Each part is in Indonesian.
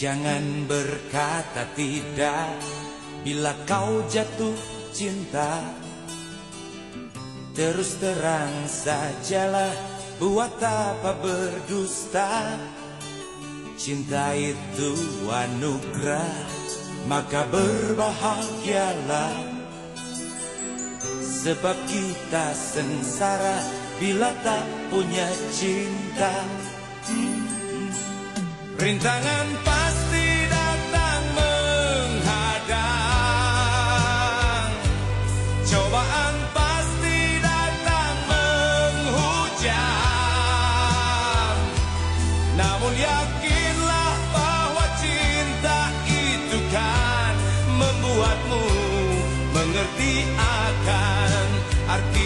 Jangan berkata tidak bila kau jatuh cinta. Terus terang sajalah, buat apa berdusta. Cinta itu anugerah, maka berbahagialah. Sebab kita sengsara bila tak punya cinta. Rintangan pasti datang menghadang, cobaan pasti datang menghujam. Namun yakinlah bahwa cinta itu kan membuatmu mengerti akan arti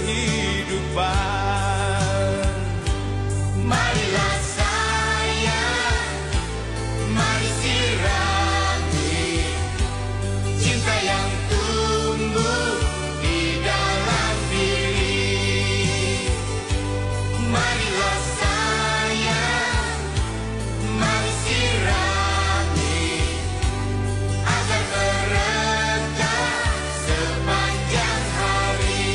kehidupan. Marilah sayang, mari sirami cinta yang tumbuh di dalam diri. Marilah sayang, mari sirami agar merekah sepanjang hari.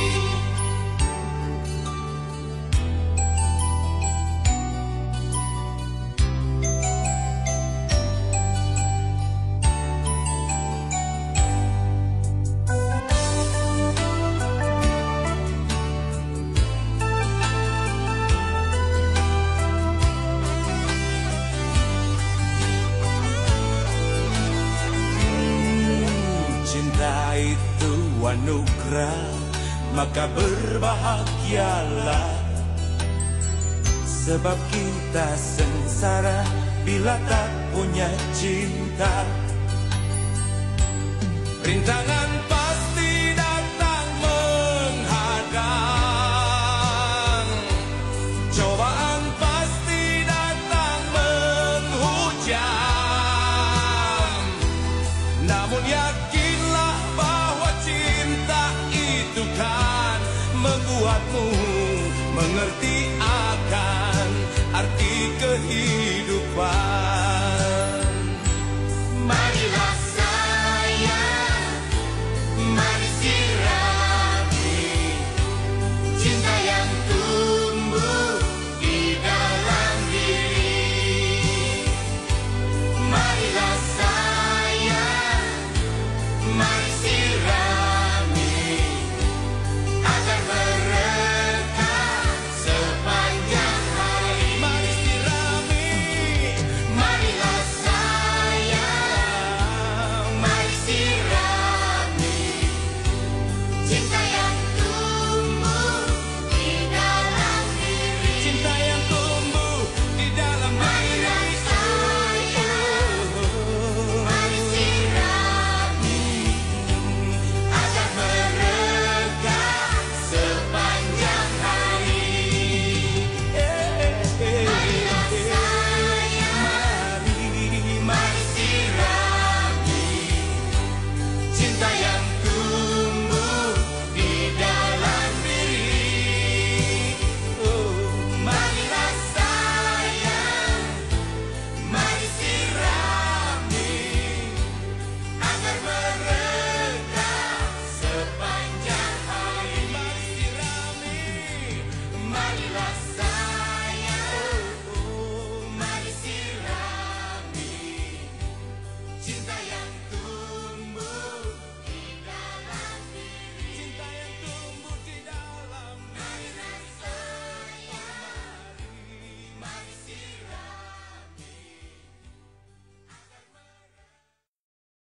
Cinta itu anugerah, maka berbahagialah. Sebab kita sengsara bila tak punya cinta. Rintangan pasti datang menghadang, cobaan pasti datang menghujam. Namun yakinlah bahwa cinta itu kan membuatmu mengerti